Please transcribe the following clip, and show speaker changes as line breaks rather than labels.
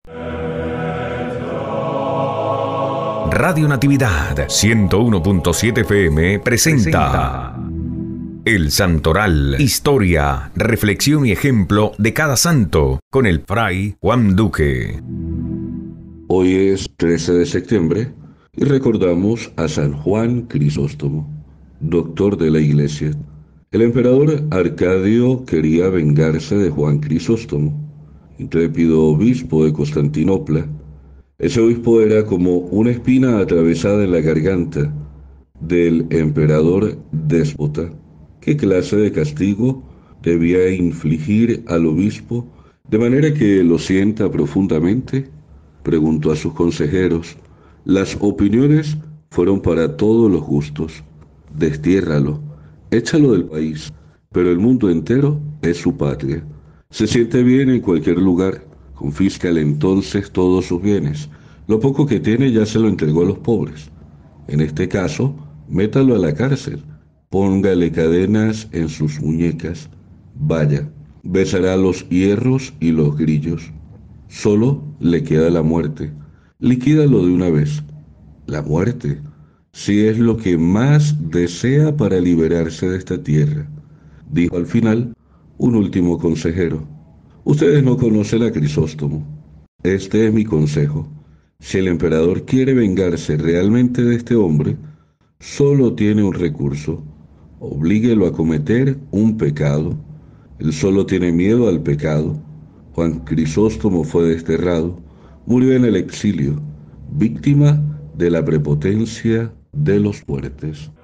Radio Natividad 101.7 FM presenta El Santoral, historia, reflexión y ejemplo de cada santo, con el Fray Juan Duque.
Hoy es 13 de septiembre y recordamos a San Juan Crisóstomo, doctor de la Iglesia. El emperador Arcadio quería vengarse de Juan Crisóstomo, intrépido obispo de Constantinopla. Ese obispo era como una espina atravesada en la garganta del emperador déspota. ¿Qué clase de castigo debía infligir al obispo de manera que lo sienta profundamente? Preguntó a sus consejeros. Las opiniones fueron para todos los gustos. Destiérralo, échalo del país, pero el mundo entero es su patria. Se siente bien en cualquier lugar. Confíscale entonces todos sus bienes. Lo poco que tiene ya se lo entregó a los pobres. En este caso, métalo a la cárcel. Póngale cadenas en sus muñecas. Vaya, besará los hierros y los grillos. Solo le queda la muerte. Liquídalo de una vez. La muerte, si es lo que más desea para liberarse de esta tierra, dijo al final un último consejero. Ustedes no conocen a Crisóstomo. Este es mi consejo. Si el emperador quiere vengarse realmente de este hombre, solo tiene un recurso. Oblíguelo a cometer un pecado. Él solo tiene miedo al pecado. Juan Crisóstomo fue desterrado, murió en el exilio, víctima de la prepotencia de los fuertes.